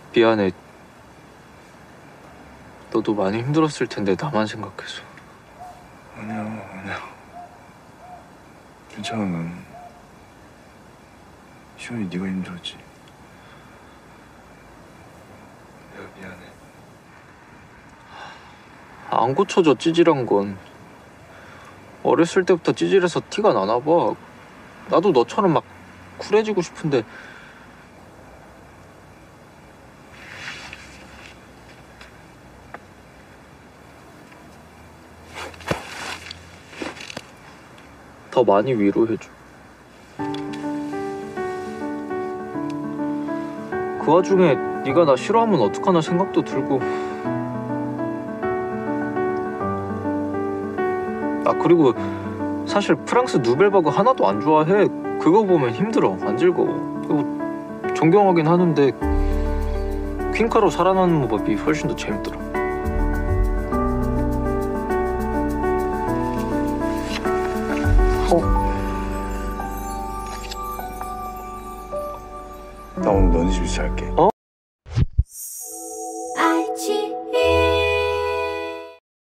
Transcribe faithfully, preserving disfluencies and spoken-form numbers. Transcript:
미안해. 너도 많이 힘들었을 텐데 나만 생각해서. 아니야, 아니야. 괜찮아, 난. 시원이 네가 힘들었지. 내가 미안해. 안 고쳐져, 찌질한 건. 어렸을 때부터 찌질해서 티가 나나 봐. 나도 너처럼 막 쿨해지고 싶은데 더 많이 위로해줘. 그 와중에 네가 나 싫어하면 어떡하나 생각도 들고. 아, 그리고 사실 프랑스 누벨바그 하나도 안 좋아해. 그거 보면 힘들어, 안 즐거워. 그리고 존경하긴 하는데 퀸카로 살아남는 법이 훨씬 더 재밌더라. 어? 나 오늘 너네 집에서 잘게. 어?